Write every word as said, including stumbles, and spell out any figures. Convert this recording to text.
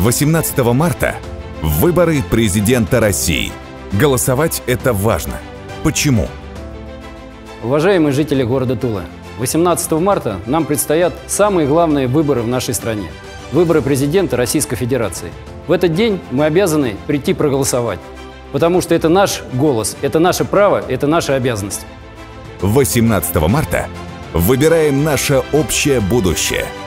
восемнадцатого марта – выборы президента России. Голосовать – это важно. Почему? Уважаемые жители города Тула, восемнадцатого марта нам предстоят самые главные выборы в нашей стране. Выборы президента Российской Федерации. В этот день мы обязаны прийти проголосовать, потому что это наш голос, это наше право, это наша обязанность. восемнадцатого марта выбираем наше общее будущее.